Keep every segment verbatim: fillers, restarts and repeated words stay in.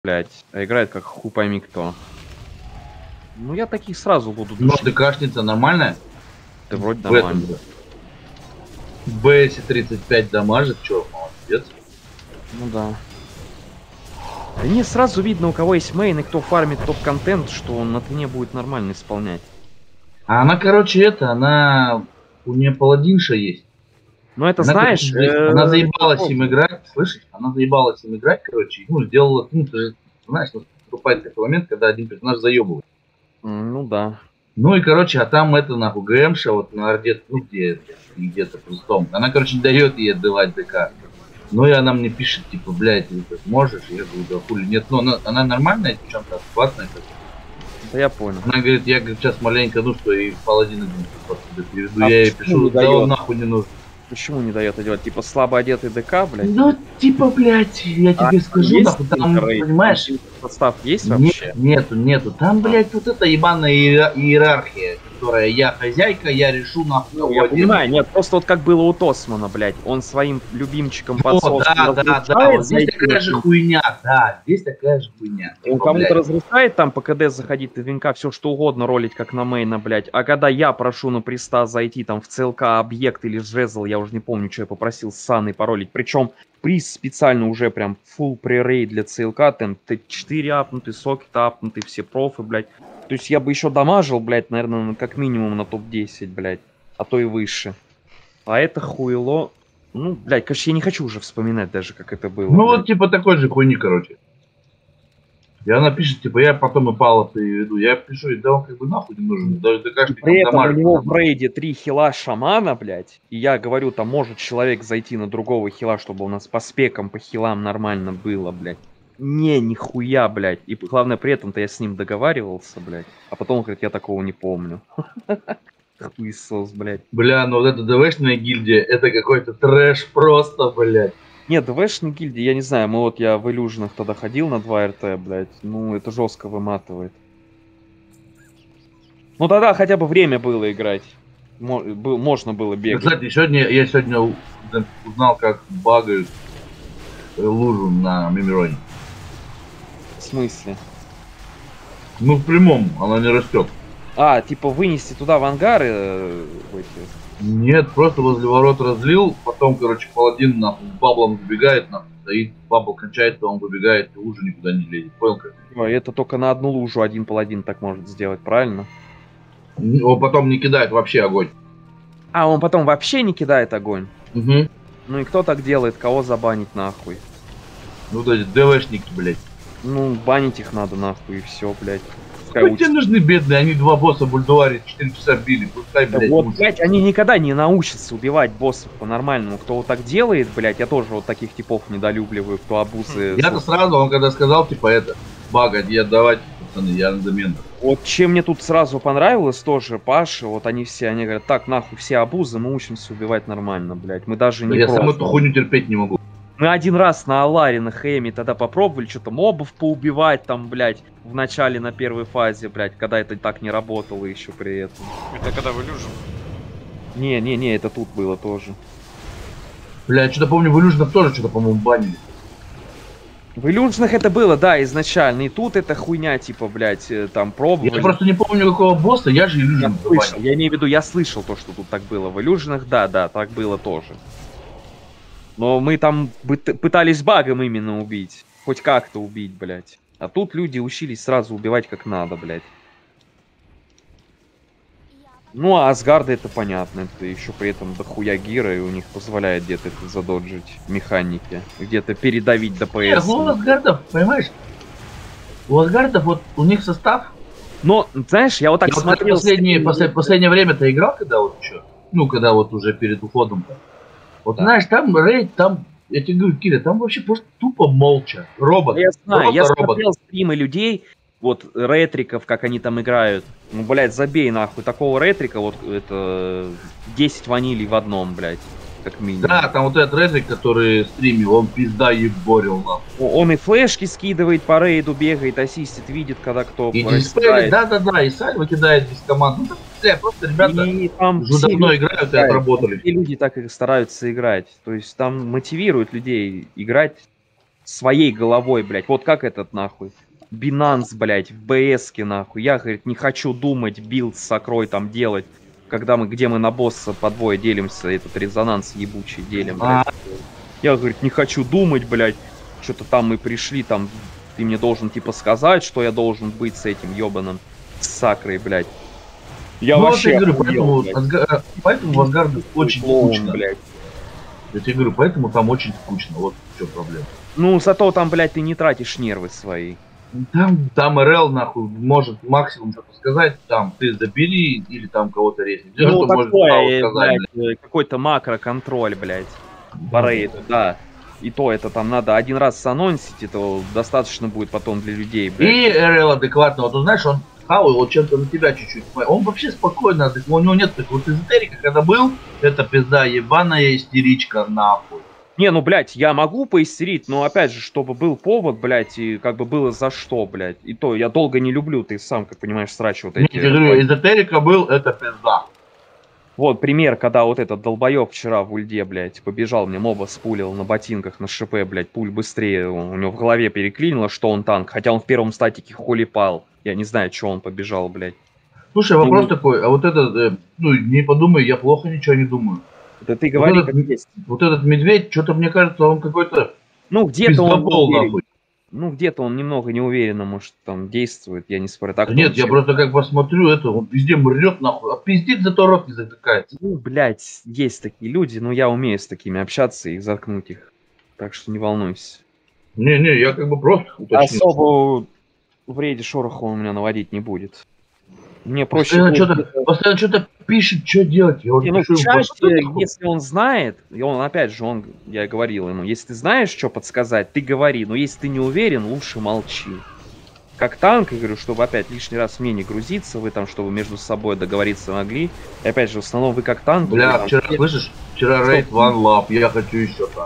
блядь, а играет как хуй пойми кто. Ну я таких сразу буду душить. Ну ты кашница нормальная? Ты вроде нормально. бэ эс тридцать пять дамажит, чё, молодец. Ну да. Да не сразу видно, у кого есть мейн и кто фармит топ-контент, что он на тыне будет нормально исполнять. А она, короче, это, она... У нее паладинша есть. Ну это она, знаешь... короче, э она заебалась им играть, слышишь? Она заебалась им играть, короче, ну, сделала... Ну, ты же знаешь, наступает такой момент, когда один персонаж заебывает. Ну да. Ну и, короче, а там это, нахуй, ГМша, вот на Орде, ну, где где-то пустом. Она, короче, не дает ей отдавать ДК. Ну и она мне пишет, типа, блядь, ты так можешь? Я говорю, да хули нет. Ну, она, она нормальная, девчонка, адекватная. Да я понял. Она говорит, я говорит, сейчас маленько, ну что, и паладин один просто переведу. А Я ей пишу, да он нахуй не нужен. Почему не дает делать? Типа слабо одетый ДК, блядь? Ну, типа, блядь, я тебе а скажу, нахуй, там, понимаешь? Состав есть вообще? Нет, нету, нету. Там, блядь, вот эта ебаная иерархия, которая я хозяйка, я решу нахуй. Ну, я понимаю, нет, просто вот как было у Тосмана, блядь, он своим любимчиком подсос. Да, да, да, вот здесь такая же хуйня, да, здесь такая же хуйня. Он кому-то разрешает там по КД заходить на венка, все что угодно ролить, как на мейна, блядь. А когда я прошу на приста зайти там в ЦЛК объект или жезл, я уже не помню, что я попросил с Саной паролить. Причем приз специально уже прям full пререй для ЦЛК, там Т четыре апнутый, сокет апнутый, все профы, блядь. То есть я бы еще дамажил, блядь, наверное, как минимум на топ десять, блядь, а то и выше. А это хуйло... Ну, блядь, конечно, я не хочу уже вспоминать даже, как это было. Ну, блядь. вот, типа, такой же хуйни, короче. И она пишет, типа, я потом и Павла приведу. Я пишу, да он как бы нахуй не нужен. Даже ДКшник При этом у него в рейде три хила шамана, блядь. И я говорю, там может человек зайти на другого хила, чтобы у нас по спекам, по хилам нормально было, блядь. Не, нихуя, блядь. И главное, при этом-то я с ним договаривался, блядь. А потом он говорит, я такого не помню. Хуесос, блядь. Бля, ну вот эта ДВшная гильдия, это какой-то трэш просто, блядь. Нет, ДВшная гильдия, я не знаю, мы вот я в Илюжинах тогда ходил на два РТ, блядь. Ну, это жестко выматывает. Ну тогда хотя бы время было играть. Можно было бегать. Кстати, сегодня я сегодня узнал, как багают лужу на Мимироне. В смысле? Ну, в прямом, она не растет. А, типа вынести туда в ангары? Э, Нет, просто возле ворот разлил, потом, короче, паладин нахуй баблом забегает, нахуй, стоит, бабл кончается, он выбегает, и лужа никуда не лезет. Понял как? Это только на одну лужу один паладин так может сделать, правильно? Он потом не кидает вообще огонь. А, он потом вообще не кидает огонь? Угу. Ну и кто так делает? Кого забанить нахуй? Ну, вот эти ДВшники, блядь. Ну, банить их надо нахуй и все, блядь. Что тебе нужны бедные? Они два босса бульдуаре четыре часа били. Пускай, блядь, вот, блядь, они никогда не научатся убивать боссов по-нормальному. Кто вот так делает, блядь, я тоже вот таких типов недолюбливаю, кто обузы... Я-то сразу, он когда сказал, типа, это, бага, не отдавать, пацаны, я на замену. Вот чем мне тут сразу понравилось тоже, Паша, вот они все, они говорят, так, нахуй, все обузы, мы учимся убивать нормально, блядь. Мы даже да не я просто... сам эту хуйню терпеть не могу. Мы один раз на Аларе, на Хэме тогда попробовали что-то мобов поубивать там, блядь, в начале, на первой фазе, блядь, когда это так не работало еще при этом. Это когда в Илюжин? Не-не-не, это тут было тоже. Бля, я что-то помню, в Илюжинах тоже что-то, по-моему, банили. В Илюжинах это было, да, изначально. И тут эта хуйня, типа, блядь, там пробовали. Я просто не помню какого босса, я же Илюжин слышал. Я имею в виду, я слышал то, что тут так было. В Илюжинах, да, да, так было тоже. Но мы там пытались багом именно убить. Хоть как-то убить, блядь. А тут люди учились сразу убивать как надо, блядь. Ну, а Асгарда это понятно. Это еще при этом дохуя гира, и у них позволяет где-то это задоджить механики. Где-то передавить ДПС. Нет, у Асгардов, понимаешь? У Асгардов вот у них состав. Но, знаешь, я вот так я смотрел... Вот последнее, послед, последнее время-то играл, когда вот что? Ну, когда вот уже перед уходом-то. Вот да. Знаешь, там рейд, там, я тебе говорю, Киря, там вообще просто тупо молча. Робот. Я знаю, я робот. смотрел стримы людей, вот ретриков, как они там играют. Ну, блядь, забей нахуй. Такого ретрика, вот это десять ванилий в одном, блядь, как минимум. Да, там вот этот ретрик, который стримил, он пизда еборил нахуй. Он и флешки скидывает по рейду, бегает, ассистит, видит, когда кто и да-да-да, и сальва кидает без команд. Ну, бля, просто ребята и там уже давно играют и отработали. И люди так и стараются играть. То есть там мотивируют людей играть своей головой, блядь. Вот как этот, нахуй. Binance, блядь, в бэ эске, нахуй. Я, говорит, не хочу думать, билд с сокрой там делать. Когда мы, где мы на босса по двое делимся, этот резонанс ебучий делим, блядь. А. Я, говорит, не хочу думать, блядь. Что-то там мы пришли, там, ты мне должен, типа, сказать, что я должен быть с этим ебаным с сакрой, блядь. Я ну, вообще вот я говорю, поэтому, Асгар... поэтому в Асгарде очень клоун, скучно. Блядь. Я тебе говорю, поэтому там очень скучно. Вот в чем проблема. Ну, зато там, блядь, ты не тратишь нервы свои. Там, там эр эл, нахуй, может максимум что-то сказать, там, ты забери, или там кого-то резни. Ну, такое, блядь, какой-то макроконтроль, блядь, по рейду, да. И то это там надо один раз санонсить, это достаточно будет потом для людей, блядь. И эр эл адекватно, вот, знаешь, он хавал, вот чем-то на тебя чуть-чуть, он вообще спокойно, у него нет такого, вот эзотерика, когда был, это пизда ебаная истеричка, нахуй. Не, ну, блядь, я могу поистерить, но, опять же, чтобы был повод, блядь, и как бы было за что, блядь. И то, я долго не люблю, ты сам, как понимаешь, срач вот эти... Не, я говорю, эзотерика был, это пизда. Вот пример, когда вот этот долбоёб вчера в ульде, блядь, побежал, мне моба спулил на ботинках, на ШП, блядь, пуль быстрее, у него в голове переклинило, что он танк, хотя он в первом статике хули пал. Я не знаю, что он побежал, блядь. Слушай, вопрос и... такой, а вот этот, э, ну, не подумай, я плохо ничего не думаю. Да ты говори, вот как этот, есть. Вот этот медведь, что-то мне кажется, он какой-то... Ну, где-то он... Нахуй. Ну, где-то он немного неуверенно, может, там действует, я не спорю. Так, да нет, я просто как посмотрю это, он везде мрет, нахуй, а пиздит, зато рот не затыкается. Ну, блядь, есть такие люди, но я умею с такими общаться и заткнуть их. Так что не волнуйся. Не-не, я как бы просто уточнил. Особо в рейде шороха он меня наводить не будет. Мне проще... Постоянно что-то, постоянно что-то пишет, что делать. Я не, ну, чаще, если он знает, и он, опять же, он, я говорил ему, если ты знаешь, что подсказать, ты говори, но если ты не уверен, лучше молчи. Как танк, я говорю, чтобы опять лишний раз мне не грузиться, вы там, чтобы между собой договориться могли. И опять же, в основном вы как танк... Бля, вы, вчера, там, слышишь, вчера рейд One Love, я хочу еще так.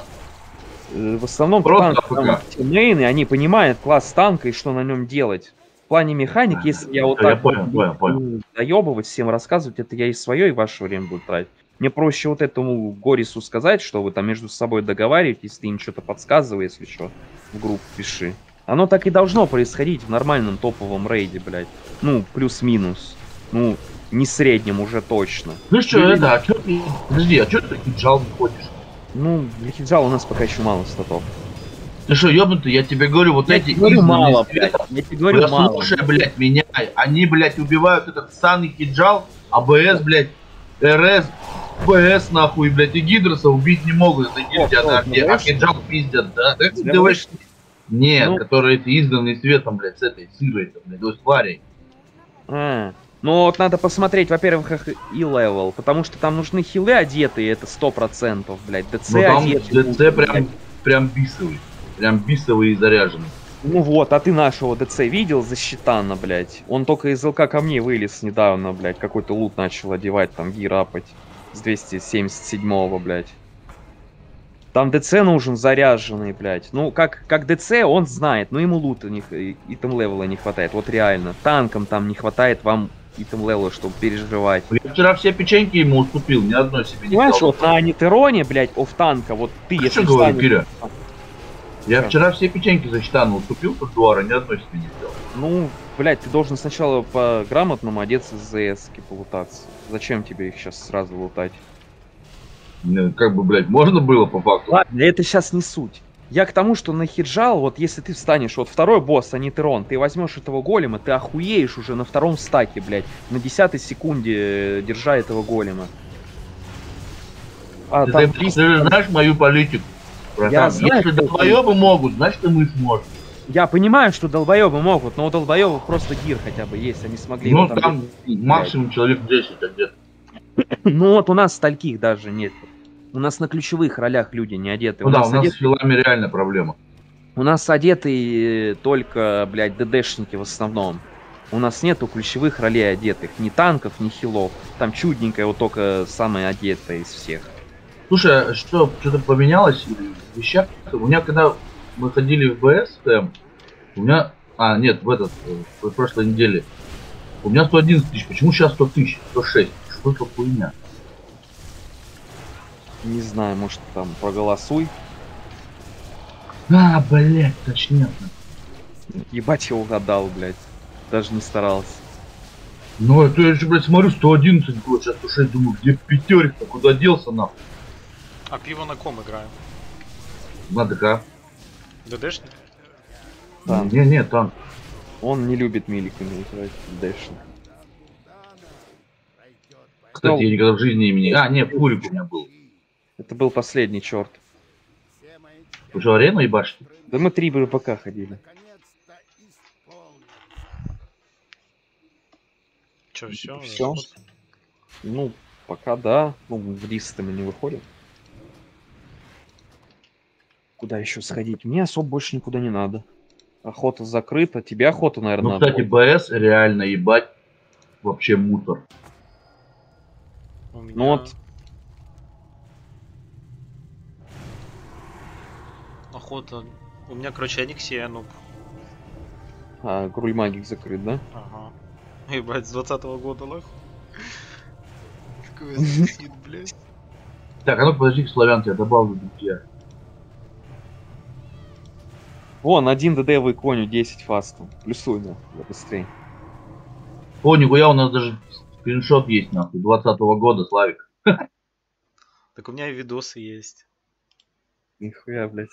В основном просто танк, там, мейны, они понимают класс танка и что на нем делать. В плане механик, если я вот я так понял, вот понял, понял. доебывать, всем рассказывать, это я и свое, и ваше время буду тратить. Мне проще вот этому Горису сказать, что вы там между собой договариваетесь, ты им что-то подсказывай, если что, в группу пиши. Оно так и должно происходить в нормальном топовом рейде, блядь. Ну, плюс-минус. Ну, не среднем уже точно. Ну что, Или... это, а чё ты, подожди, а чё ты хиджал не ходишь? Ну, для хиджала у нас пока еще мало статов. Ты что, ёбнутый, я тебе говорю, вот я эти... Я говорю мало, блядь. Я тебе говорю я мало. Слушай, блядь, меня, они, блядь, убивают этот санный хиджал, а БС, блядь, РС, БС, нахуй, блядь, и Гидроса убить не могут, это гильдия, а, а хиджал пиздят, да? Как ты говоришь? Нет, ну... которые ты изгнанный светом, блядь, с этой сырой, блядь, то есть тварей. А, ну вот надо посмотреть, во-первых, их и левел, потому что там нужны хилы одетые, это сто процентов, блядь, ДЦ ну, там одетые. ДЦ прям, прям бисовый, прям бисовый и заряженный. Ну вот, а ты нашего ДЦ видел за щитана, блядь? Он только из ЛК камней вылез недавно, блядь, какой-то лут начал одевать, там, гирапать с двести семьдесят седьмого, блядь. Там ДЦ нужен заряженный, блядь. Ну, как, как ДЦ он знает, но ему лута не, итем левела не хватает, вот реально. Танкам там не хватает вам итем левела, чтобы переживать. Я вчера все печеньки ему уступил, ни одной себе не Понимаешь, вот на Анитероне, блядь, оф-танка, вот ты, а если что говорю, встанешь... Киря? Я Что? Вчера все печеньки за Читану уступил под дуара, ни одной себе не сделал. Ну, блядь, ты должен сначала по-грамотному одеться с ЗС-ки полутаться. Зачем тебе их сейчас сразу лутать? Ну, как бы, блядь, можно было по факту. Ладно, это сейчас не суть. Я к тому, что на хиджал, вот если ты встанешь, вот второй босс, Анитерон, ты возьмешь этого голема, ты охуеешь уже на втором стаке, блядь, на десятой секунде держа этого голема. А, ты, там ты, триста... ты же знаешь мою политику. Я знаю, если долбоебы ты... могут, значит и мы сможем. Я понимаю, что долбоебы могут, но у долбоебов просто гир хотя бы есть, они смогли... Ну там, там максимум человек десять одет. Ну вот у нас стольких даже нет. У нас на ключевых ролях люди не одеты. Ну у да, нас у нас одеты... с филами реально проблема. У нас одеты только, блядь, ДДшники в основном. У нас нету ключевых ролей одетых. Ни танков, ни хилов. Там чудненькая вот только самая одетая из всех. Слушай, а что, что-то поменялось в вещах? У меня, когда мы ходили в БС, у меня... А, нет, в этот, в прошлой неделе. У меня сто одиннадцать тысяч. Почему сейчас сто тысяч? сто шесть. Что за хуйня? Не знаю, может там проголосуй. А, блядь, точнее. Ебать, я угадал, блядь. Даже не старался. Ну, это я же, блядь, смотрю, сто одиннадцать было, сейчас сто шесть, думаю, где пятерик-то, куда делся, нахуй? А пиво на ком играем? На ДК. ДДшник? Танк. Не, не, танк. Он не любит миликами играть, дэшник. Кстати, я никогда в жизни имени... А, нет, Фурик у меня был. Это был последний черт. Вы что, арену ебашите? Да мы три БПК ходили. Че, все? Все. Ну, пока да. Ну, в листы мы не выходим. Куда еще сходить? Мне особо больше никуда не надо. Охота закрыта. Тебе охота, наверное, Ну, надо. кстати, БС реально ебать вообще мусор. У меня... Ну вот. Охота... У меня, короче, Аниксия, ну... А, Груль Магик закрыт, да? Ага. Ебать, с двадцатого года, нахуй. Какой звучит, блядь. Так, а ну подожди, Славян, я добавлю друзья. Вон, один ДД коню, десять фастом. Плюсуй, да, быстрее. О, нихуя, у нас даже скриншот есть, нахуй, двадцатого года, Славик. Так у меня и видосы есть. Нихуя, блядь.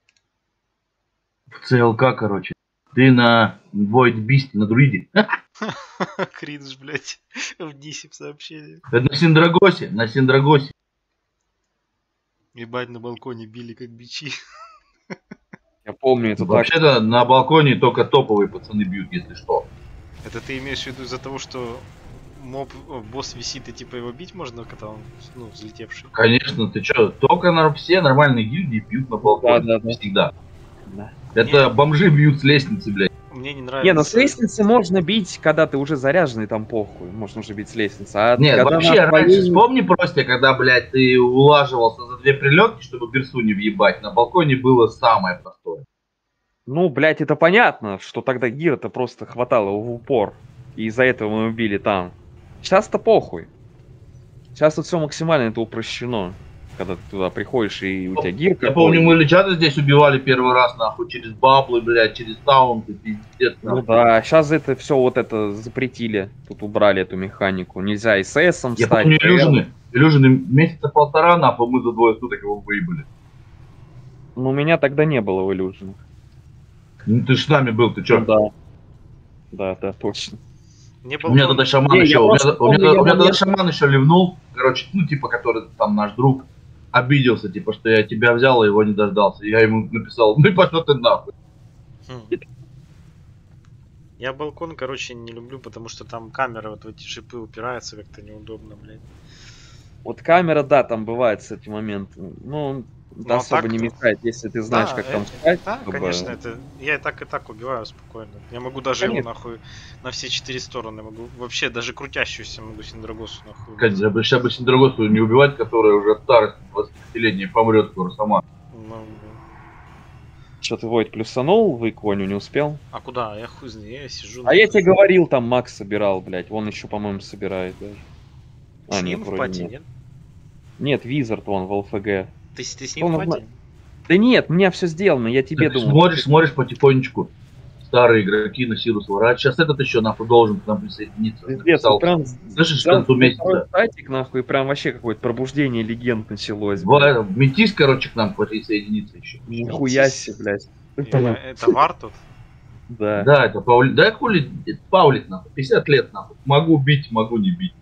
В ЦЛК, короче. Ты на Void Beast, на друиде. Кринж, блядь. В десять сообщениях. Это на Синдрагосе, на Синдрагосе. Ебать, на балконе били как бичи. Я помню, это так. Вообще-то на балконе только топовые пацаны бьют, если что. Это ты имеешь в виду из-за того, что моб, о, босс висит и типа его бить можно, когда он, ну, взлетевший? Конечно, ты чё, только на, все нормальные гильдии бьют на балконе. Да, да, да. Всегда. Да. Это Нет. бомжи бьют с лестницы, блядь. Мне не нравится. Не, ну с лестницы можно бить, когда ты уже заряженный, там похуй. Можно уже бить с лестницы. А Нет, когда вообще, на раньше твоей- вспомни просто, когда, блядь, ты улаживался за две прилетки, чтобы берсу не въебать, на балконе было самое простое. Ну, блядь, это понятно, что тогда гира-то просто хватало в упор. И из-за этого мы убили там. Сейчас-то похуй. Сейчас тут все максимально это упрощено. Когда ты туда приходишь и у тебя гирка. Я помню, мы Личата здесь убивали первый раз, нахуй, через баблы, блядь, через таунты, пиздец, Ну нахуй. да, сейчас это все вот это запретили. Тут убрали эту механику. Нельзя ССом Я стать. помню ПР. Илюжины, Илюжины месяца полтора, нахуй, мы за двое суток его выебали. Ну, у меня тогда не было в Illusion. Ну ты ж с нами был, ты чё? Ну, да. Да, да, точно. Мне У меня балкон- тогда шаман Не, я еще, у меня, просто у меня- помню, я у меня тогда момент- шаман еще ливнул, короче, ну типа, который там наш друг, обиделся, типа, что я тебя взял, а его не дождался. Я ему написал, ну и пошел ты нахуй. Хм. Я балкон, короче, не люблю, потому что там камера вот в эти шипы упирается, как-то неудобно, блядь. Вот камера, да, там бывает, кстати, момент. Ну, да, Ну, а особо так- не мешает, если ты знаешь, Да, как там э, спать. Да, как бы. конечно, это я и так и так убиваю спокойно. Я могу даже его Конечно. нахуй на все четыре стороны могу. Вообще даже крутящуюся могу Синдрагосу нахуй. Конечно, бы сейчас бы Синдрагосу не убивать, которая уже от старости двадцатипятилетней помрет скоро сама. Ну, Что ты, Войт, плюсанул в иконю, не успел? а куда? Я хуй знаю, я сижу. А я нахуй. тебе говорил, там Макс собирал, блядь. Вон еще, по-моему, собирает даже. А, С нет, ним в вроде пати, нет. нет? Нет, Визард вон в ЛФГ. Ты, с- ты с ним Он в в пати? Да нет, у меня все сделано, я тебе Ты думал. смотришь, смотришь потихонечку. Старые игроки на силу сворачивают. Сейчас этот еще нахуй должен к нам присоединиться. Пиздец, Написал. вот прям Слышишь, к взял концу месяца. второй статик, нахуй, и прям вообще какое-то пробуждение легенд началось. блядь. Ва- Метис, короче, к нам присоединиться еще. Нихуя себе, блядь. Э, Это вар тут? Да. Да, это Паулит. Да хули, это Паулит, нахуй. пятьдесят лет, нахуй. Могу бить, могу не бить.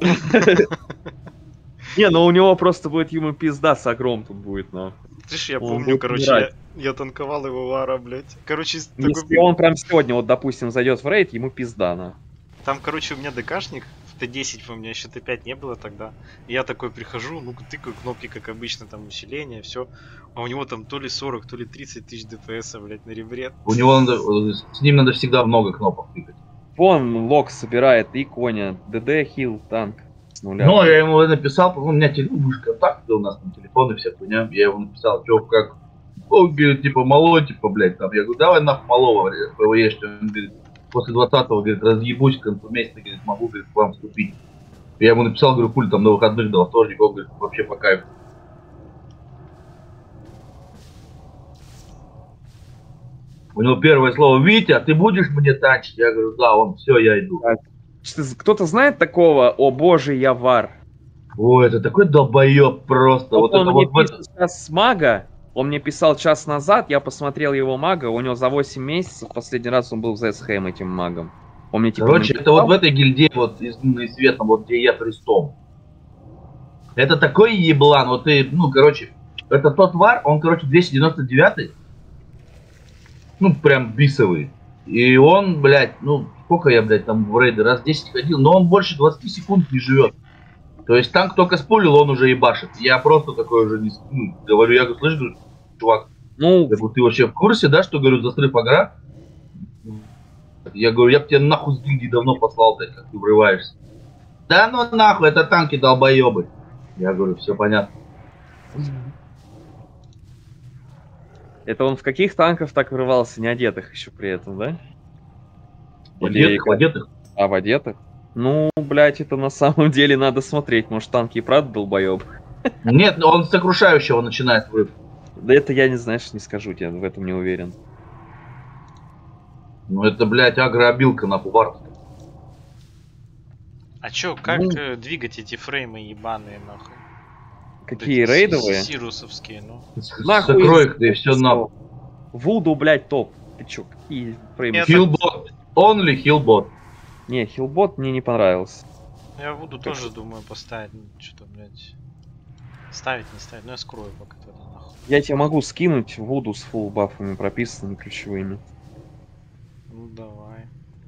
Не, ну у него просто будет ему пизда с огром тут будет, нахуй. Ты ж, я Он помню, будет короче, я, умирать. я танковал его вара, блядь. Короче, с- такой- Если он прям сегодня, вот, допустим, зайдет в рейд, ему пизда, нахуй. там, короче, у меня ДКшник, в Т десять у меня еще Т пять не было тогда. И я такой прихожу, ну тыкаю кнопки, как обычно, там усиление, все. А у него там то ли сорок, то ли тридцать тысяч ДПС, блядь, на ребре. У него надо, с ним надо всегда много кнопок тыкать. Вон Лок собирает и коня, ДД, хил, танк. С нуля. Ну, я ему написал, у меня телефон, мы же контакты у нас там телефоны, вся хуйня. Я ему написал, что как, он говорит, типа, мало, типа, блядь, там. Я говорю, давай нахуй малого, ПВЕ, что он говорит, после двадцатого, говорит, разъебусь к концу месяца, говорит, могу, говорит, к вам вступить. Я ему написал, говорю, пуль, там, на выходных, до вторника, он говорит, вообще по кайфу. У него первое слово: Витя, ты будешь мне танчить? Я говорю, да, он, все, я иду. Кто-то знает такого? О боже, я вар. Ой, это такой долбоеб просто. Вот, Вот он это мне вот в пишет это... сейчас с мага. Он мне писал час назад, я посмотрел его мага, у него за восемь месяцев, последний раз он был в Зесхэм этим магом. Он мне типа Короче, написал. это вот в этой гильдии, вот из Луны Светом, вот где я крестом. Это такой еблан, вот ты, ну, короче, это тот вар, он, короче, двести девяносто девятый. Ну, прям бисовый. И он, блядь, ну, сколько я, блядь, там в рейды, раз десять ходил, но он больше двадцати секунд не живет. То есть танк только спулил, он уже ебашит. Я просто такой уже не... Ну, говорю, я говорю, слышь, говорю, чувак, Ну, я говорю, ты вообще в курсе, да, что, говорю, за срыв агра? Я говорю, я бы тебя нахуй с гильдии давно послал, блядь, как ты врываешься. Да ну нахуй, это танки долбоебы. Я говорю, все понятно. это он в каких танках так врывался, не одетых еще при этом, да? В одетых, в одетых. А, в одетых? Ну, блядь, это на самом деле надо смотреть. Может, танки и правда долбоеб? Нет, он с сокрушающего начинает врыв. Да это я не, знаешь, не скажу тебе, в этом не уверен. Ну это, блядь, агрообилка на пувар. А чё, как Ну. э, двигать эти фреймы ебаные, нахуй? Какие Эти рейдовые? Сирусовские, ну. Нахуй Закрой их их, да и все на. Вуду, блядь, топ. Ты чё, какие фреймы? Нет. Хилбот. Only хилбот. Не, хилбот мне не понравился. Я Вуду тоже думаю поставить, ну, что-то, блядь. Ставить, не ставить, но я скрою пока тогда, нахуй. Я тебе могу скинуть Вуду с фулл бафами прописанными ключевыми. Ну давай.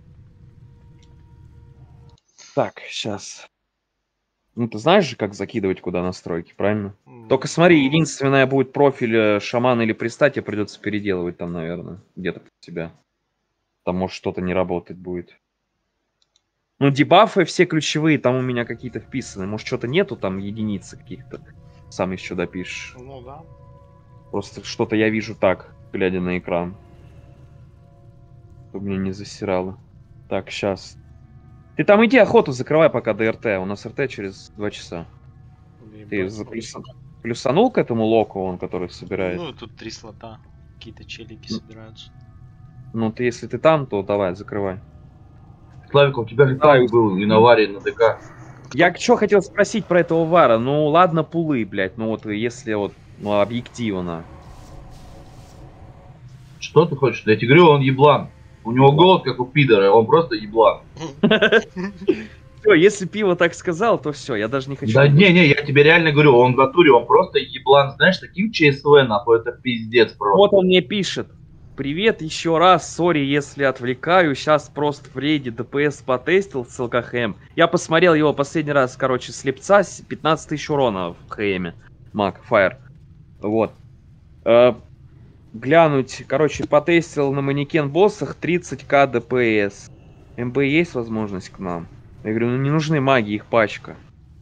Так, сейчас. Ну ты знаешь же, как закидывать куда настройки, правильно? М, Только смотри, единственное будет профиль э, шамана или приста, тебе придется переделывать там, наверное, где-то под себя. Там может что-то не работать будет. Ну дебафы все ключевые, там у меня какие-то вписаны. Может что-то нету там единицы каких-то. Сам еще допишешь. Ну да. Просто что-то я вижу так, глядя на экран. Чтобы меня не засирало. Так, сейчас. Ты там иди охоту закрывай пока до РТ. У нас РТ через два часа. Ты Ебать, за ну, плюса- плюсанул к этому локу, он который собирает? Ну, тут три слота. Какие-то челики Ну. собираются. Ну, ты если ты там, то давай, закрывай. Славик, у тебя же Да, танк был и на варе, и на ДК. Я что хотел спросить про этого вара? Ну, ладно, пулы, блядь. Ну, вот если вот, ну, объективно. Что ты хочешь? Я тебе говорю, он еблан. У него голод, как у пидора, он просто еблан. Все, если пиво так сказал, то все, я даже не хочу. Да не-не, я тебе реально говорю, он в натуре, он просто еблан. Знаешь, таким ЧСВ, нахуй, это пиздец просто. Вот он мне пишет. Привет еще раз, сори, если отвлекаю. Сейчас просто в рейде ДПС потестил с ЛКХМ. Я посмотрел его последний раз, короче, слепца, с пятнадцать тысяч урона в ХМе. Мак, Фаер. Вот. Э, глянуть, короче, потестил на манекен боссах тридцать тысяч ДПС. МБ есть возможность к нам? Я говорю, ну не нужны маги, их пачка.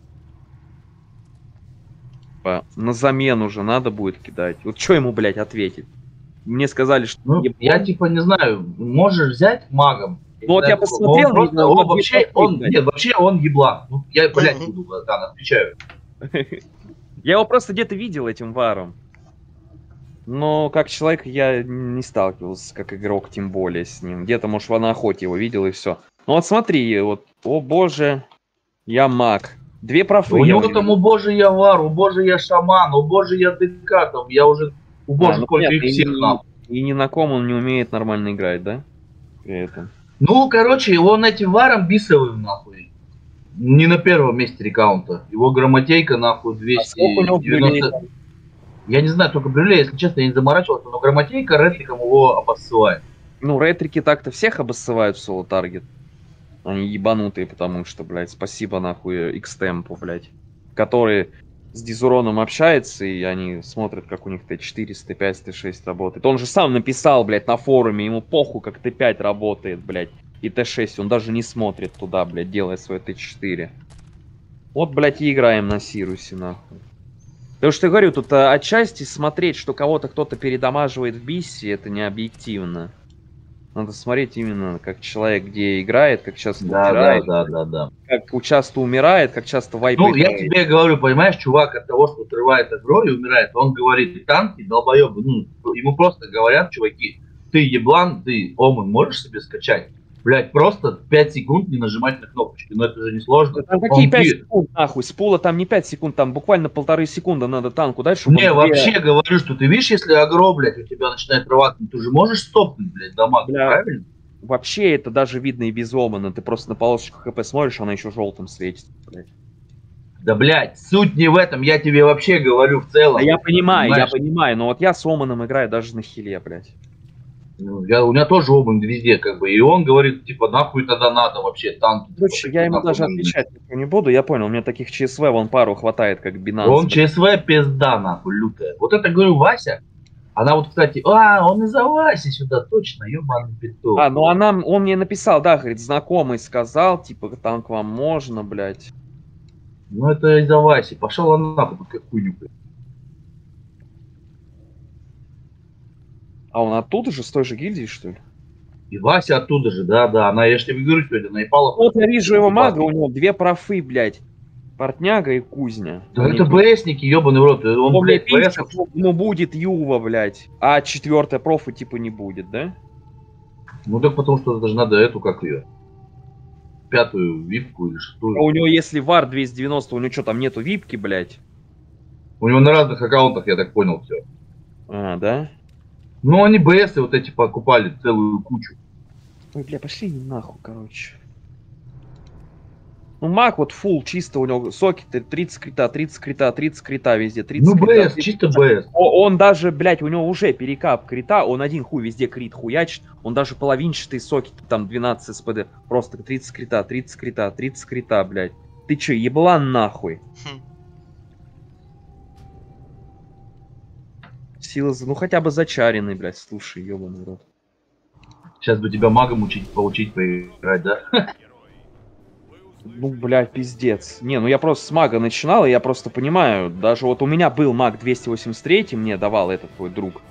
Типа, на замену уже надо будет кидать. Вот что ему, блядь, ответить? Мне сказали, что... Ну, ебан. я типа не знаю, можешь взять магом. Ну вот Не я знаю, посмотрел, он просто, видно, он вот вообще, не он, блядь. нет, вообще он еблан. Ну, я, блядь, буду, да, отвечаю. Я его просто где-то видел этим варом. Но как человек я не сталкивался, как игрок, тем более с ним. Где-то, может, на охоте его видел и все. Ну вот смотри, вот, о боже, я маг. Две профы. У я него увидел. там, о боже, я вар, о боже, я шаман, о боже, я ДК, там, я уже, о боже, А, ну, сколько понятно, их всех, и, нахуй. и ни на ком он не умеет нормально играть, да? При этом. Ну, короче, он этим варом бисовым, нахуй. Не на первом месте рекаунта. Его грамотейка, нахуй, А сколько у него двести девяносто... брюлей? Я не знаю, только брюлей, если честно, я не заморачивался, но грамотейка ретриком его обоссывает. Ну, ретрики так-то всех обоссывают в соло-таргет. Они ебанутые, потому что, блядь, спасибо нахуй X-Tempo, блядь. Который с дизуроном общается, и они смотрят, как у них Т четыре, Т пять, Т шесть работает. Он же сам написал, блядь, на форуме, ему похуй, как Т пять работает, блядь, и Т шесть. Он даже не смотрит туда, блядь, делая свой Т четыре. Вот, блядь, и играем на Сирусе, нахуй. Потому что я говорю, тут а, отчасти смотреть, что кого-то кто-то передамаживает в Биссе, это не объективно. Надо смотреть именно, как человек где играет, как часто Да, умирает, да, да, да, да. как часто умирает, как часто вайпает. Ну, я тебе говорю, понимаешь, чувак от того, что отрывает игру и умирает, он говорит, танки, долбоебы, ну, ему просто говорят, чуваки, ты еблан, ты Оман можешь себе скачать? Блять, просто пять секунд не нажимать на кнопочки, но это же не сложно. Там какие Он пять пи- секунд, нахуй? С пула там не пять секунд, там буквально полторы секунды надо танку дать, чтобы Не, он две- вообще говорю, что ты видишь, если агро, блядь, у тебя начинает рваться, ты же можешь стопнуть, блядь, дамаг, Бля. правильно? Вообще это даже видно и без Омана. Ты просто на полосочку хп смотришь, она еще желтым светится, блядь. Да, блядь, суть не в этом, я тебе вообще говорю в целом. Да я понимаю, понимаешь? я понимаю, но вот я с Оманом играю даже на хиле, блядь. Ну, я, у меня тоже Оман везде, как бы, и он говорит, типа, нахуй тогда надо вообще танки. Короче, типа, я ему нахуй даже нужны. отвечать ничего не буду, я понял, у меня таких ЧСВ вон пару хватает, как Binance. Он блядь. ЧСВ пизда, нахуй, лютая. Вот это, говорю, Вася, она вот, кстати, а, он из-за Васи сюда, точно, ебаный петух. А, ну она, он мне написал, да, говорит, знакомый сказал, типа, танк вам можно, блядь. Ну, это из-за Васи, пошел он нахуй, тут как хуйню, блядь. А он оттуда же, с той же гильдии, что ли? И Вася оттуда же, да-да, она, я же тебе говорю, сегодня наебала. Вот я вижу его мага, у него две профы, блядь. Портняга и кузня. Да Он это не- БСники, ебаный в рот, он, Он, блядь, блядь, БС. пишет, ну будет Юва, блядь. А четвертая профа типа не будет, да? Ну так потому что это же надо эту, как ее, пятую випку или А шестую. у него если вар двести девяносто, у него что, там нету випки, блядь? У него на разных аккаунтах, я так понял, все. А, да? Ну они БСы вот эти покупали целую кучу. Ой, бля, пошли нахуй, короче. Ну, маг вот фул чисто, у него сокеты тридцать крита, тридцать крита, тридцать крита везде, тридцать Ну крита, БС, тридцать чисто крита. БС. О, он даже, блядь, у него уже перекап крита, он один хуй везде крит хуячит, он даже половинчатый сокеты, там двенадцать СПД, просто тридцать крита, тридцать крита, тридцать крита, блядь. Ты чё, еблан нахуй? Хм. Сила, за- ну хотя бы зачаренный, блядь, слушай, ебаный рот. Сейчас бы тебя магом учить, поучить поиграть, да? Ну, блядь, пиздец. Не, ну я просто с мага начинал, и я просто понимаю, даже вот у меня был маг двести восемьдесят три, мне давал этот твой друг.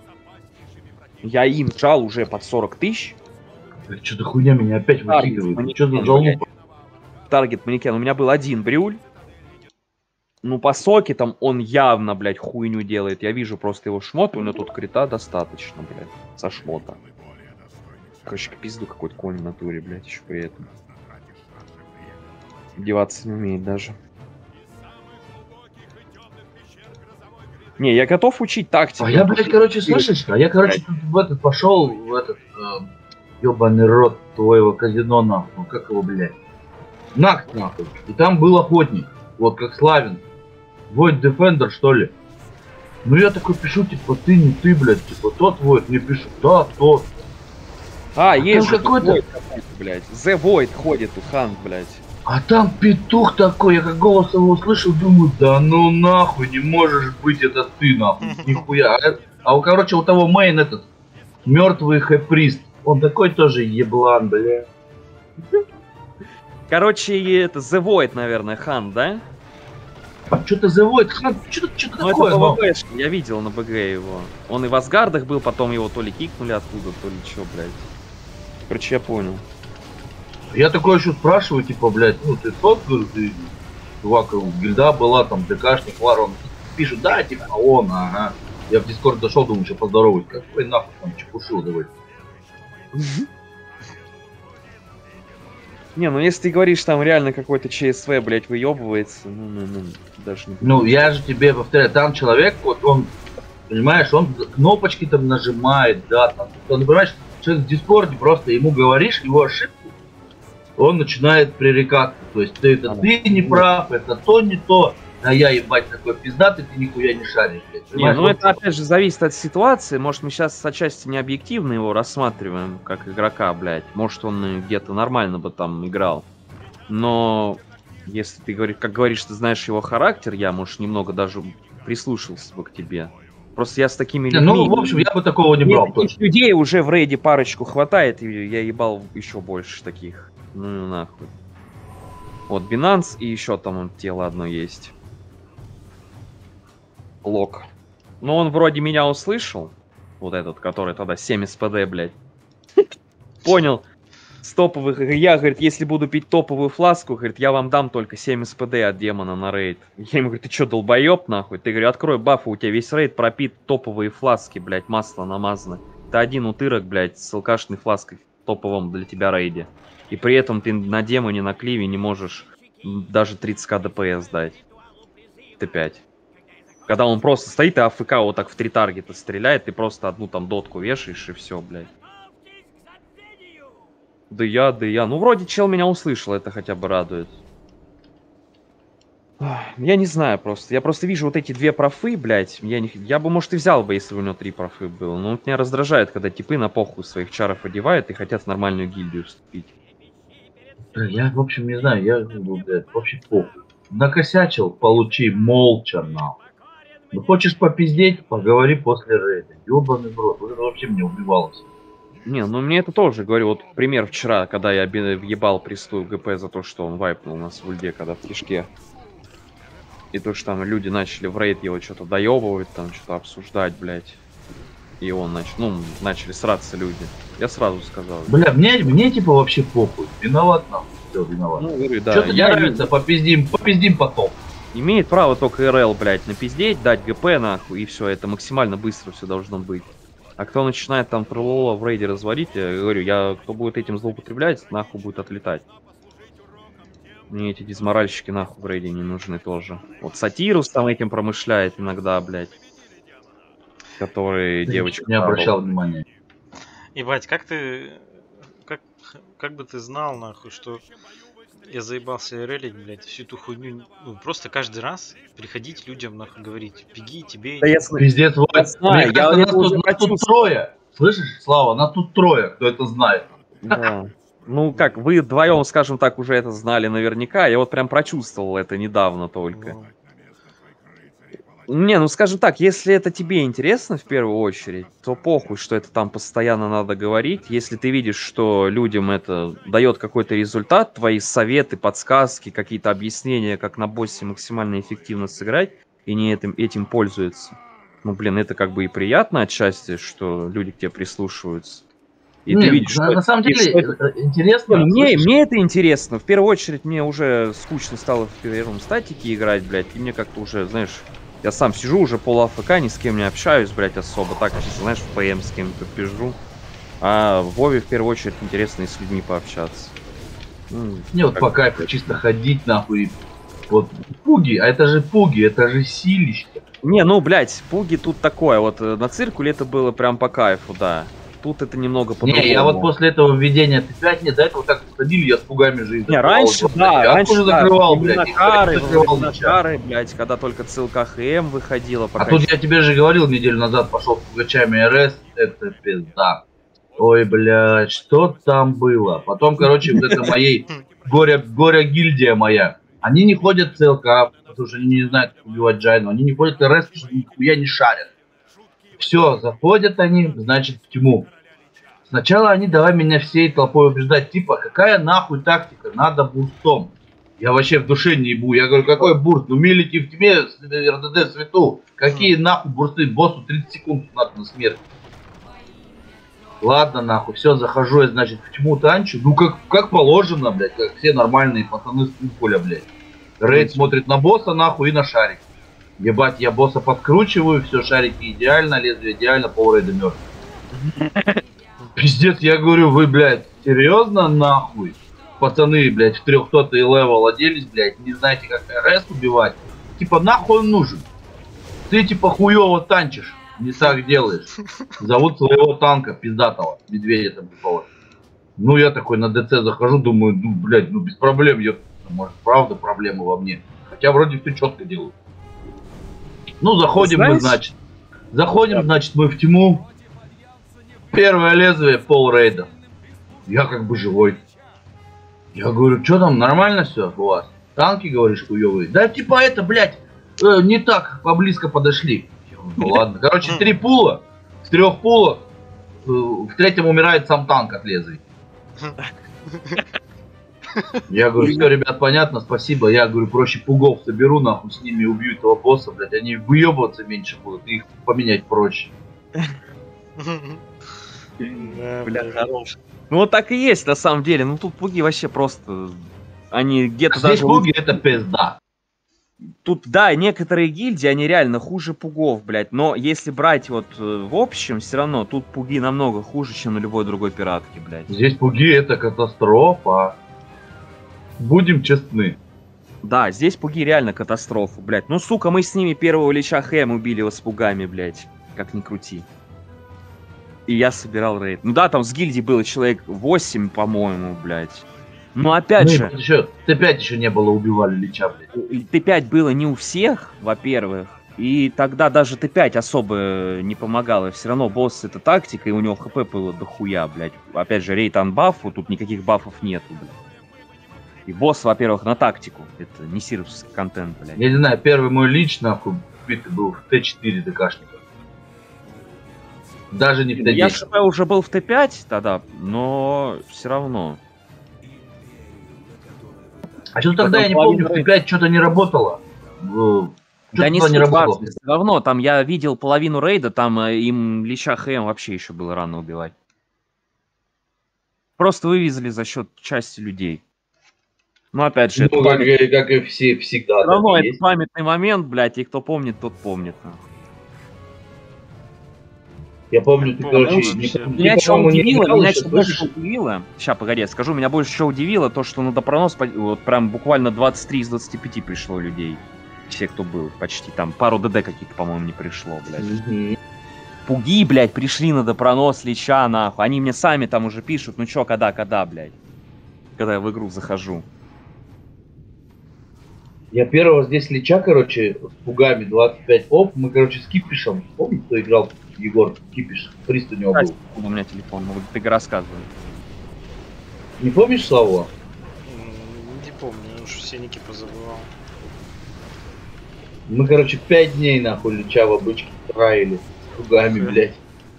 Я им жал уже под сорок тысяч. Что-то хуйня меня опять Таргет, выкидывает. Что за манекен, залупа? Таргет манекен. У меня был один брюль. Ну, по сокетам он явно, блядь, хуйню делает. Я вижу просто его шмот, у него тут крита достаточно, блядь, со шмота. Короче, пизду какой-то конь в натуре, блядь, еще при этом. Деваться не умеет даже. Не, я готов учить тактику. А я, блядь, короче, слышишь? А я, короче, тут в этот пошел, в этот, э, ебаный рот твоего казино, нахуй. Как его, блядь? Накт, нахуй. И там был охотник. Вот, как Славин. Void Defender, что ли? Ну я такой пишу, типа, ты не ты, блядь, типа, тот Void. Мне пишут, да, тот. А, есть же какой-то- Void какой-то, блядь. The Void ходит тут, Хант, блядь. А там петух такой, я как голос его услышал, думаю, да ну нахуй, не можешь быть это ты, нахуй, нихуя. А, это- а у, короче, у того мейн этот, мертвый хэприст, он такой тоже еблан, бля. Короче, и это The Void, наверное, Хант, да? Что-то заводит, что-то что-то Ну, такое, это но... ПВПшный, я видел на БГ его. Он и в Асгардах был, потом его то ли кикнули оттуда, то ли чё, блядь. Короче, я понял. Я такой еще спрашиваю, типа, блядь, ну ты тот, говорю, ты, чувак, гильда была, там, ДКшник, вар, он пишет, да, типа, он, ага. Я в Дискорд зашел, думаю, что поздороваюсь, какой нахуй там чепушил, давай. Не, ну если ты говоришь, там реально какой-то ЧСВ, блядь, выебывается, ну, ну, ну, даже не... Ну, я же тебе повторяю, там человек, вот он, понимаешь, он кнопочки там нажимает, да, там, он, понимаешь, человек в Дискорде просто ему говоришь его ошибку, он начинает пререкаться, то есть ты это А, ты не прав, это то не то, а я, ебать, такой пиздатый, ты нихуя не шаришь, блядь, Не, понимаешь? ну Вот это опять же зависит от ситуации. Может, мы сейчас отчасти не объективно его рассматриваем как игрока, блядь. Может, он и где-то нормально бы там играл. Но если ты говоришь, как говоришь, ты знаешь его характер, я, может, немного даже прислушался бы к тебе. Просто я с такими Не, людьми... ну, в общем, я бы такого не Мне брал, таких точно. людей уже в рейде парочку хватает, и я ебал еще больше таких. Ну и нахуй. Вот Binance и еще там он тело одно есть. Лок. Ну он вроде меня услышал. Вот этот, который тогда семь СПД, блядь. Понял. С топовых... Я, говорит, если буду пить топовую фласку, говорит, я вам дам только семь СПД от демона на рейд. Я ему говорю, ты чё, долбоёб, нахуй? Ты, говорю, открой бафы, у тебя весь рейд пропит топовые фласки, блядь, масло намазано. Ты один утырок, блядь, с ЛКшной флаской в топовом для тебя рейде. И при этом ты на демоне, на кливе не можешь даже тридцать ка ДПС дать. Т пять. Когда он просто стоит и АФК вот так в три таргета стреляет, ты просто одну там дотку вешаешь и все, блядь. Да я, да я. Ну, вроде чел меня услышал, это хотя бы радует. Я не знаю просто. Я просто вижу вот эти две профы, блядь. Я, не... я бы, может, и взял бы, если бы у него три профы было. Но вот меня раздражает, когда типы на похуй своих чаров одевают и хотят в нормальную гильдию вступить. Я, в общем, не знаю, я, блядь, вообще похуй. Накосячил, получи молча, нахуй. Ну, хочешь попиздеть, поговори после рейда. Ёбаный в рот, вот это вообще меня убивалось. Не, ну мне это тоже, говорю, вот пример вчера, когда я въебал пристую ГП за то, что он вайпнул нас в ульде, когда в кишке. И то, что там люди начали в рейд его что-то доебывать, там что-то обсуждать, блядь. И он начал, ну, начали сраться люди. Я сразу сказал. Бля, мне, мне типа вообще похуй. Виноват нахуй. Все, виноват. Ну, говорю, да. Что-то я... не нравится, попиздим, попиздим потом. Имеет право только РЛ, блядь, напиздеть, дать ГП нахуй, и все, это максимально быстро все должно быть. А кто начинает там троллола в рейде разводить, я говорю, я, кто будет этим злоупотреблять, нахуй будет отлетать. Мне эти дизморальщики нахуй в рейде не нужны тоже. Вот Сатирус там этим промышляет иногда, блядь. Который девочка... Не обращал внимания. Ебать, как ты... Как, как бы ты знал, нахуй, что я заебался релить, блядь, всю эту хуйню. Ну, просто каждый раз приходить людям, нахуй, говорить, беги, тебе... Да я Пиздец, вот. Я знаю, я нас, тут, тут, нас тут трое. Слышишь, Слава, нас тут трое, кто это знает. Да. Ну как, вы вдвоем, скажем так, уже это знали наверняка. Я вот прям прочувствовал это недавно только. Ну. Не, ну скажем так, если это тебе интересно в первую очередь, то похуй, что это там постоянно надо говорить. Если ты видишь, что людям это дает какой-то результат, твои советы, подсказки, какие-то объяснения, как на боссе максимально эффективно сыграть, и не этим, этим пользуются. Ну, блин, это как бы и приятно отчасти, что люди к тебе прислушиваются. И не, ты видишь, на, что... на самом деле, что... интересно. Мне, мне это интересно. В первую очередь, мне уже скучно стало в первом статике играть, блядь. И мне как-то уже, знаешь, я сам сижу уже пол-АФК, ни с кем не общаюсь, блядь, особо. Так, знаешь, в ПМ с кем-то пижу. А в Вове в первую очередь интересно и с людьми пообщаться. Ну, мне вот по кайфу чисто ходить, нахуй. Вот пуги, а это же пуги, это же силища. Не, ну, блядь, пуги тут такое. Вот на циркуле это было прям по кайфу, да. Тут это немного по-другому. Не, я вот после этого введения Т пять, не, до этого так ходили, я с пугами жизнь. Не, раньше, вот, да, я раньше, да, закрывал, блядь, кары, кары, блядь, когда только ссылка ХМ выходила. А тут я тебе же говорил неделю назад, пошел с пугачами РС, это пизда. Ой, блядь, что там было? Потом, короче, вот это моей горе, горе гильдия моя. Они не ходят в ЦЛК, потому что они не знают, как убивать Джайну. Они не ходят в РС, потому что нихуя не шарят. Все, заходят они, значит, в тьму. Сначала они давай меня всей толпой убеждать, типа, какая нахуй тактика, надо бурстом. Я вообще в душе не ебу. Я говорю, какой бурст? Ну, милики в тьме, РДД свету. Какие нахуй бурсты? Боссу тридцать секунд надо на смерть. Ладно, нахуй, все, захожу я, значит, в тьму танчу. Ну, как, как положено, блядь, как все нормальные пацаны с пуля, блядь. Рейд смотрит на босса, нахуй, и на шарик. Ебать, я босса подкручиваю, все, шарики идеально, лезвие идеально, пол рейда мертв. Пиздец, я говорю, вы, блядь, серьезно, нахуй? Пацаны, блядь, в трехсотый левел оделись, блядь, не знаете, как РС убивать. Типа, нахуй он нужен? Ты, типа, хуёво танчишь, не так делаешь. Зовут своего танка, пиздатого, медведя там типа. Ну, я такой на ДЦ захожу, думаю, ну, блядь, ну, без проблем, я, может, правда, проблема во мне. Хотя вроде все четко делаю. Ну, заходим мы, значит. Заходим, значит, мы в тьму. Первое лезвие, пол рейда. Я как бы живой. Я говорю, что там, нормально все у вас? Танки, говоришь, хуёвые? Да типа это, блядь, э, не так поблизко подошли. Я говорю, ну ладно. Короче, три пула. С трех пулов э, в третьем умирает сам танк от лезвий. Я говорю, все, ребят, понятно, спасибо. Я говорю, проще пугов соберу, нахуй, с ними убью этого босса, блядь. Они выебываться меньше будут, их поменять проще. Бля, хорош. Ну вот так и есть на самом деле. Ну тут пуги вообще просто... Они где-то Здесь даже... пуги это пизда. Тут, да, некоторые гильдии, они реально хуже пугов, блядь. Но если брать вот э, в общем, все равно тут пуги намного хуже, чем на любой другой пиратке, блядь. Здесь пуги это катастрофа. Будем честны. Да, здесь пуги реально катастрофа, блядь. Ну, сука, мы с ними первого лича Хэм убили его с пугами, блядь. Как ни крути. И я собирал рейд. Ну да, там с гильдии было человек восемь, по-моему, блядь. Но опять Ну, же... еще, Т пять еще не было, убивали лича, блядь. Т пять было не у всех, во-первых. И тогда даже Т пять особо не помогало. Все равно босс это тактика, и у него ХП было дохуя, блядь. Опять же, рейд анбафу, тут никаких бафов нету, блядь. И босс, во-первых, на тактику. Это не сирусский контент, блядь. Я не знаю, первый мой лич, нахуй, битый был в Т четыре ДКшника. Даже не в Т десять. Я ХП уже был в Т пять тогда, но все равно. А что тогда, я не помню, в Т пять что-то не работало. Да не суть важно, все равно, там я видел половину рейда, там им лича Хэм вообще еще было рано убивать. Просто вывезли за счет части людей. Ну, опять же, ну, это как, память... как и все, всегда. Все равно это есть. памятный момент, блядь, и кто помнит, тот помнит. Я помню, ты, короче, не, не, меня не, что удивило, играл, меня еще, что больше удивило, сейчас, погоди, скажу, меня больше что удивило, то, что на допронос вот прям буквально двадцать три из двадцати пяти пришло людей. Все, кто был, почти там, пару ДД каких-то, по-моему, не пришло, блядь. Mm-hmm. Пуги, блядь, пришли на допронос лича, нахуй. Они мне сами там уже пишут, ну чё, когда, когда, блядь. Когда я в игру захожу. Я первого здесь лича, короче, с пугами двадцать пять оп, мы, короче, с Кипишем, помните, кто играл? Егор Кипиш, прист у него был. У меня телефон, ну, ты рассказывай. Не помнишь Славу? Не помню, уж все ники позабывал. Мы, короче, пять дней, нахуй, лича в обычке траили с пугами, блядь.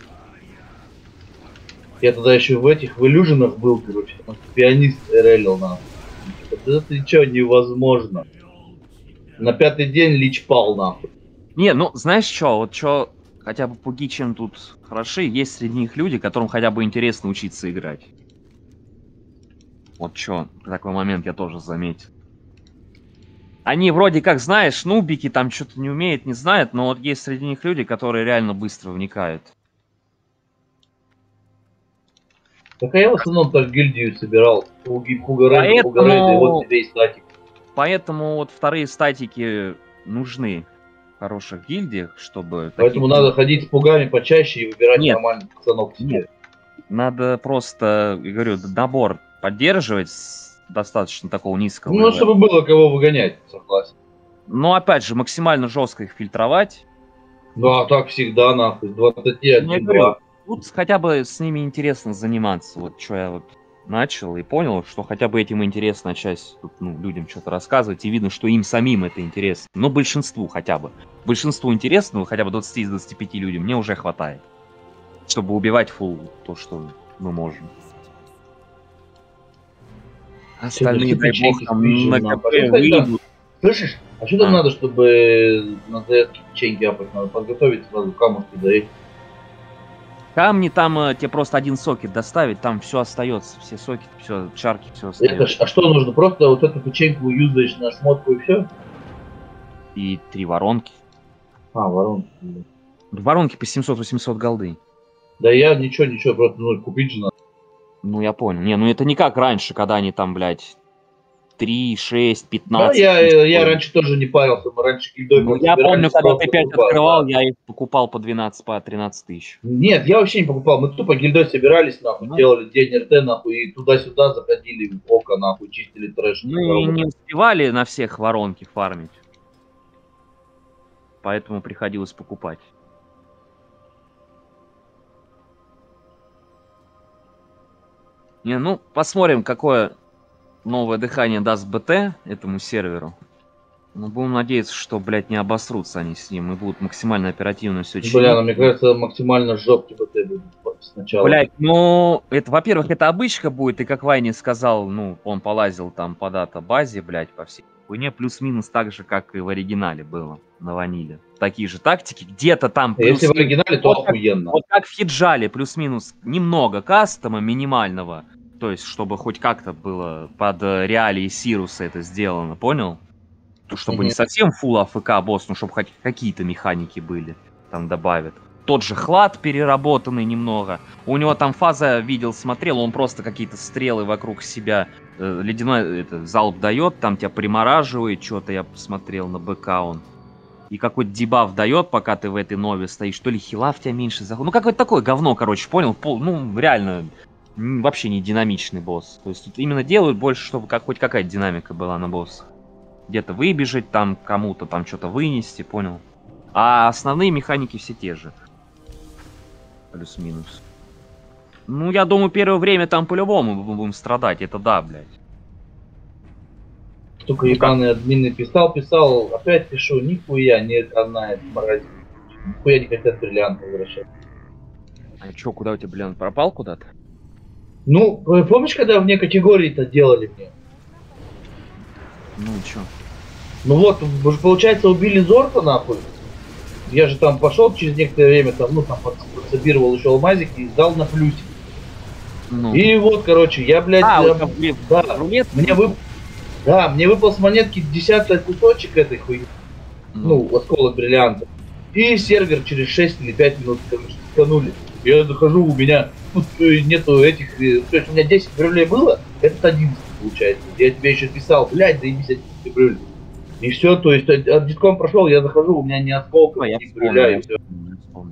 Я тогда еще в этих, в иллюжинах был, короче, пианист релил, нахуй. Это ты чё, невозможно. На пятый день лич пал, нахуй. Не, ну, знаешь что, вот что... Хотя бы пуги чем тут хороши, есть среди них люди, которым хотя бы интересно учиться играть. Вот чё, такой момент я тоже заметил. Они вроде как, знаешь, нубики там что-то не умеют, не знают, но вот есть среди них люди, которые реально быстро вникают. Так а я в основном только гильдию собирал. Пуги, пуга рейды, пуга рейды, вот тебе и статик. Поэтому вот вторые статики нужны. Хороших гильдиях, чтобы... Поэтому такие... надо ходить с пугами почаще и выбирать нет, нормальных пацанов к себе. Нет. Надо просто, я говорю, набор поддерживать с достаточно такого низкого. Ну, чтобы было кого выгонять, согласен. Но опять же, максимально жестко их фильтровать. Ну, а так всегда, нахуй, с двадцати один-два. Тут хотя бы с ними интересно заниматься. Вот что я вот начал и понял, что хотя бы этим интересно часть тут, ну, людям что-то рассказывать, и видно, что им самим это интересно. Но большинству хотя бы. Большинству интересно, хотя бы двадцати из двадцати пяти людям, мне уже хватает. Чтобы убивать фул то, что мы можем. Остальные, дай бог, там на КП выйдут. Слышишь? А что там а. надо, чтобы на ДС печеньки апать? Надо подготовить сразу камушки, да и... Камни там э, тебе просто один сокет доставить, там все остается, все сокеты, все, чарки, все остается. Это, а что нужно? Просто вот эту печеньку юзаешь на шмотку и все? И три воронки. А, воронки. Воронки по семьсот-восемьсот голды. Да я ничего, ничего, просто ну, купить же надо. Ну я понял. Не, ну это не как раньше, когда они там, блядь, три, шесть, пятнадцать. Да, я, я раньше тоже не парился, мы раньше гильдой... Ну, я помню, когда Т пять открывал, да. Я их покупал по двенадцать, по тринадцать тысяч. Нет, я вообще не покупал, мы тупо гильдой собирались, нахуй, ну. делали день РТ, нахуй, и туда-сюда заходили в око, нахуй, чистили трэш. Мы не успевали на всех воронки фармить. Поэтому приходилось покупать. Не, ну, посмотрим, какое новое дыхание даст БТ этому серверу. Ну, будем надеяться, что, блядь, не обосрутся они с ним и будут максимально оперативно все чинить. Бля, ну, мне кажется, максимально жопки БТ будет сначала. Блядь, ну, это, во-первых, это обычка будет, и как Вайни сказал, ну, он полазил там по дата-базе, блядь, по всей хуйне, плюс-минус так же, как и в оригинале было, на ваниле. Такие же тактики, где-то там... Плюс... Если в оригинале, то вот охуенно. Как, вот как в Хиджале, плюс-минус немного кастома минимального, то есть, чтобы хоть как-то было под реалии Сируса это сделано, понял? чтобы Мгм. не совсем full АФК босс, но чтобы хоть какие-то механики были, там добавят. Тот же хлад переработанный немного. У него там фаза, видел, смотрел, он просто какие-то стрелы вокруг себя, э, ледяной это, залп дает, там тебя примораживает, что-то я посмотрел на БК он. И какой-то дебаф дает, пока ты в этой нове стоишь, то ли хила в тебя меньше заходит. Ну, какое-то такое говно, короче, понял? Пол, ну, реально, м, вообще не динамичный босс. То есть тут именно делают больше, чтобы как, хоть какая-то динамика была на боссах. Где-то выбежать, там кому-то там что-то вынести, понял? А основные механики все те же. Плюс-минус. Ну, я думаю, первое время там по-любому мы будем страдать, это да, блядь. Только Ну, ебаные админы писал, писал, опять пишу, нихуя не канает, мразь. Нихуя не хотят бриллианты возвращать. А чё, куда у тебя, блин, пропал куда-то? Ну, э, помнишь, когда вне категории-то делали мне? Ну, чё? Ну вот, уже, получается, убили Зорта, нахуй. Я же там пошел через некоторое время, там, ну, там, подсобировал еще алмазик и сдал на плюсик. Ну. И вот, короче, я, блядь, А, я- вот там, блин, да, рулет? мне вы... Да, мне выпал с монетки десятый кусочек этой хуйни. Ну, осколок бриллианта. И сервер через шесть или пять минут, короче, сканули. Я захожу, у меня тут э, нету этих... э, То есть у меня десять брюлей было, этот одиннадцать получается. Я тебе еще писал, блядь, заебись эти брюли. И все, то есть от- от диском прошел, я захожу, у меня ни осколков, Ну, я ни вспомнил, брюля, я и все. вспомнил, я вспомнил.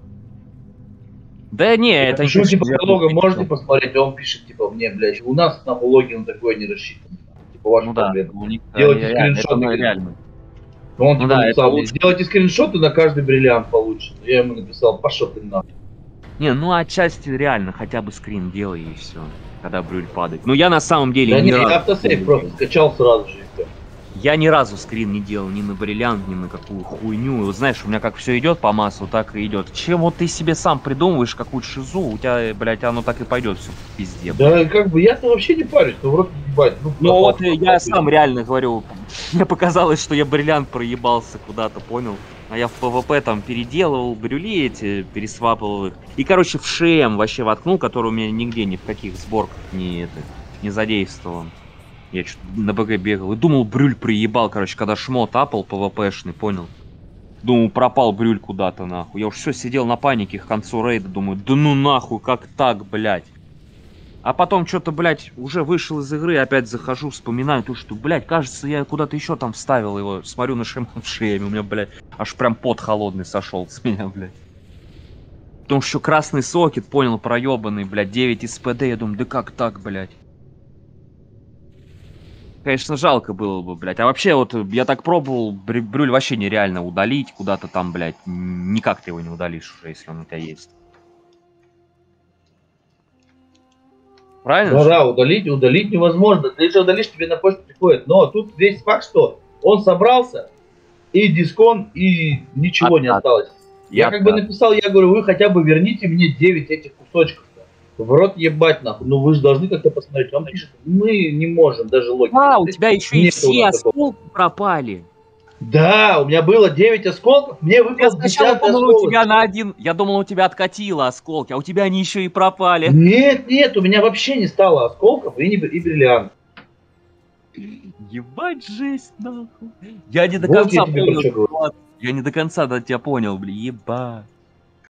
Да не, Я это пишу, не типа, я лога, тут можете видел. посмотреть, а он пишет, типа, мне, блядь, у нас на логин такое не рассчитано. Типа, ваша Ну да, проблема. у них Делайте они реально, это скриншоты, ну, говорит. реально. Но он Ну типа да, написал это мне, лучше. сделайте скриншоты, на каждый бриллиант получится. Я ему написал, пошел ты нахуй. Не, ну отчасти реально, хотя бы скрин делай и все, когда брюль падает. Ну я на самом деле Да ни не, разу... я автосейв просто скачал сразу же. и всё. Я ни разу скрин не делал ни на бриллиант, ни на какую хуйню. И вот знаешь, у меня как все идет по массу, так и идет. Чем вот ты себе сам придумываешь какую-то шизу, у тебя, блядь, оно так и пойдет все пизде. Да как бы я-то вообще не парюсь, ну вроде ебать. Ну, Ну попал, вот э, попал, я попал. сам реально говорю, мне показалось, что я бриллиант проебался куда-то, понял? А я в ПВП там переделывал брюли эти, пересвапывал их. И, короче, в ШМ вообще воткнул, который у меня нигде ни в каких сборках не, это, не задействован. Я что-то на БГ бегал и думал, брюль проебал, короче, когда шмот апал ПВПшный, понял? Думал, пропал брюль куда-то, нахуй. Я уж все сидел на панике к концу рейда, думаю, да ну нахуй, как так, блядь? А потом что-то, блядь, уже вышел из игры, опять захожу, вспоминаю то, что, блядь, кажется, я куда-то еще там вставил его. Смотрю на шем в шлеме, у меня, блядь, аж прям пот холодный сошел с меня, блядь. Потому что красный сокет, понял, проебанный, блядь, девять из ПД, я думаю, да как так, блядь? Конечно, жалко было бы, блядь. А вообще, вот, я так пробовал, брю- брюль вообще нереально удалить куда-то там, блядь. Н- Никак ты его не удалишь уже, если он у тебя есть. Правильно? же? Да-да, удалить, удалить невозможно. Ты же удалишь, тебе на почту приходит. Но тут весь факт, что он собрался, и дискон, и ничего не Откат. осталось. Я Я как бы так. написал, я говорю, вы хотя бы верните мне девять этих кусочков. В рот ебать нахуй. Ну вы же должны как-то посмотреть. Он пишет, мы не можем даже логику. А, у тебя еще и Нет у все нас такого. осколки пропали. Да, у меня было девять осколков, мне Я выпал сначала десятый думал, у осколок. тебя на один... Я думал, у тебя откатило осколки, а у тебя они еще и пропали. Нет, нет, у меня вообще не стало осколков и, не, и бриллиант. Ебать жесть, нахуй. Я не до Вот конца я тебе про понял. что говорю. ситуацию. Я не до конца до тебя понял, блин, ебать.